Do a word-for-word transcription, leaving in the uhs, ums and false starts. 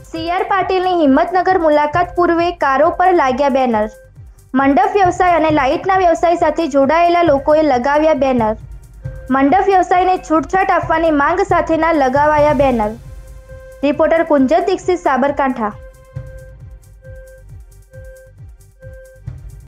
C R પાટીલની હિંમતનગર મુલાકાત પૂર્વે કારો પર લાગ્યા બેનર। મંડપ વ્યવસાય અને લાઇટના વ્યવસાય સાથે જોડાયેલા લોકોએ લગાવ્યા બેનર। મંડપ વ્યવસાયને છૂટછાટ આપવાની માંગ સાથેના લગાવાયા બેનર। રિપોર્ટર કુંજન દીક્ષિત, સાબરકાંઠા।